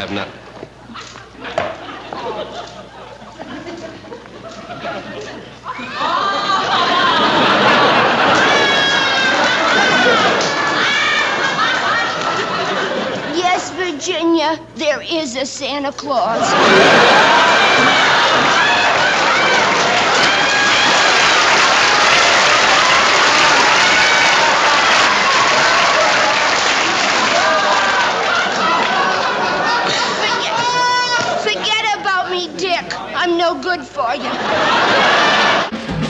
cabinet. Yes, Virginia, there is a Santa Claus. Forget about me, Dick. I'm no good for you.